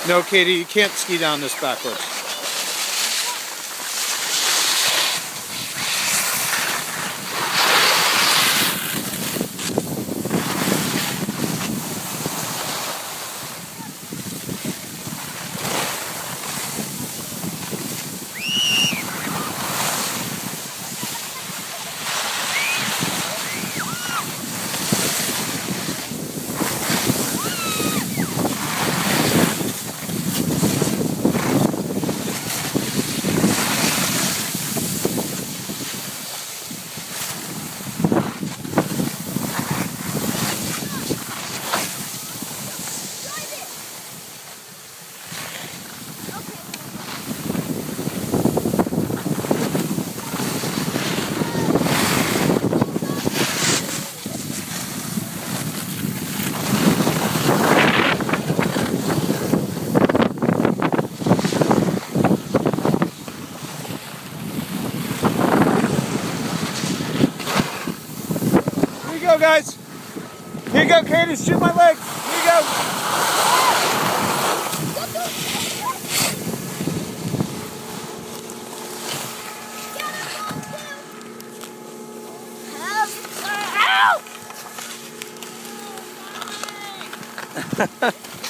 No, Katie, you can't ski down this backwards. Here you go, guys. Here you go, Katie. Shoot my leg. Here you go. Help!